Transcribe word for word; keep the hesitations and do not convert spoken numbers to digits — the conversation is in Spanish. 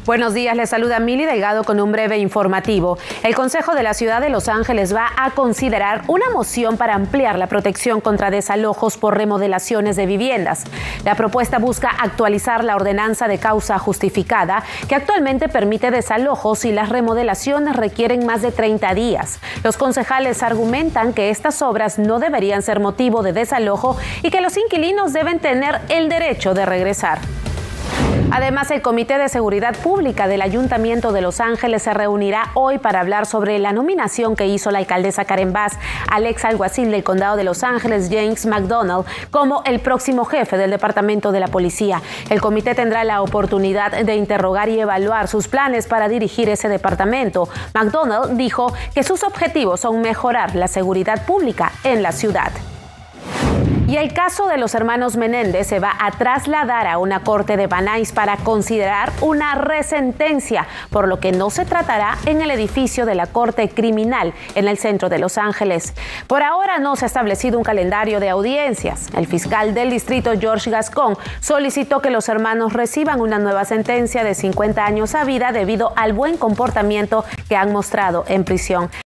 Buenos días, les saluda Mili Delgado con un breve informativo. El Concejo de la Ciudad de Los Ángeles va a considerar una moción para ampliar la protección contra desalojos por remodelaciones de viviendas. La propuesta busca actualizar la ordenanza de causa justificada, que actualmente permite desalojos si las remodelaciones requieren más de treinta días. Los concejales argumentan que estas obras no deberían ser motivo de desalojo y que los inquilinos deben tener el derecho de regresar. Además, el Comité de Seguridad Pública del Ayuntamiento de Los Ángeles se reunirá hoy para hablar sobre la nominación que hizo la alcaldesa Karen Bass al ex alguacil del Condado de Los Ángeles, Jim McDonnell, como el próximo jefe del Departamento de la Policía. El comité tendrá la oportunidad de interrogar y evaluar sus planes para dirigir ese departamento. McDonnell dijo que sus objetivos son mejorar la seguridad pública en la ciudad. Y el caso de los hermanos Menéndez se va a trasladar a una corte de Banais para considerar una resentencia, por lo que no se tratará en el edificio de la Corte Criminal en el centro de Los Ángeles. Por ahora no se ha establecido un calendario de audiencias. El fiscal del distrito, George Gascón, solicitó que los hermanos reciban una nueva sentencia de cincuenta años a vida debido al buen comportamiento que han mostrado en prisión.